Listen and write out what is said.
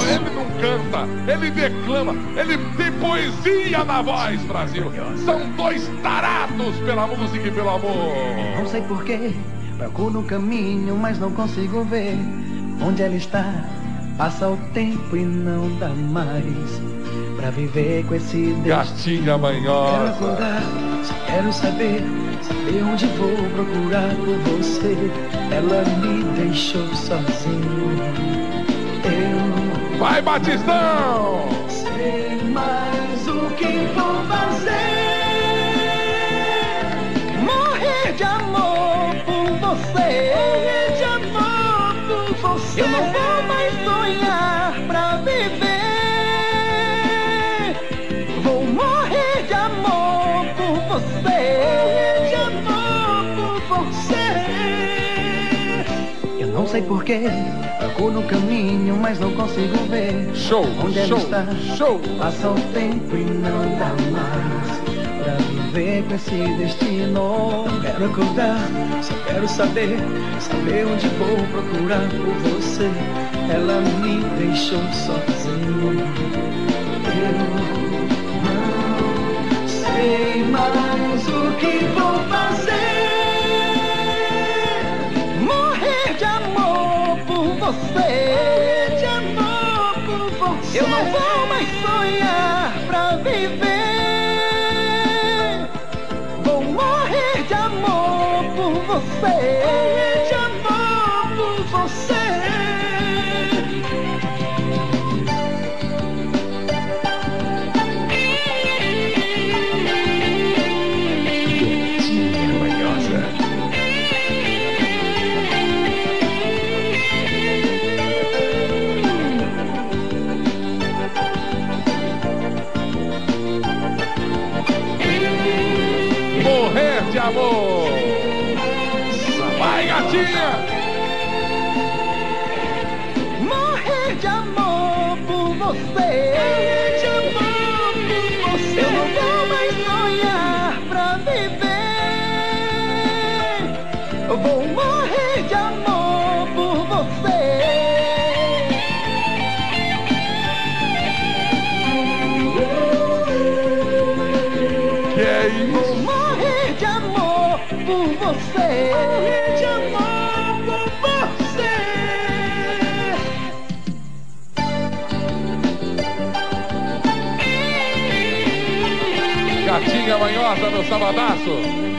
ele não canta, ele declama, ele tem poesia na voz, Brasil. São dois tarados pela música e pelo amor. Não sei porquê, procuro um caminho, mas não consigo ver onde ela está. Passa o tempo e não dá mais pra viver com esse destino. Gatinha manhosa. Quero acordar, só quero saber onde vou procurar por você. Ela me deixou sozinho. Eu vai, Batistão! sei mais o que vou fazer. Morrer de amor por você. Morrer de amor por você. Eu não vou mais sonhar pra viver. Vou morrer de amor por você. Morrer de amor por você. Eu não sei porquê, procuro no caminho, mas não consigo ver show, onde ela está. Show. Passa o tempo e não dá mais pra viver com esse destino. Não quero acordar, só quero saber onde vou procurar por você. Ela me deixou sozinho. Eu não sei mais o que vou fazer. Morrer de amor por você. De amor por você. Eu não vou mais sonhar pra viver. Vou morrer de amor por você. Morrer de amor por você. Gatinha manhosa. Morrer de amor. Vai, gatinha. Morrer de amor por você. Morrer de amor por você. Eu não vou mais sonhar pra viver. Eu vou morrer de amor por você. Que é isso? Vou morrer de amor por você. Morrer de amor por você. Gatinha manhosa no sabadaço.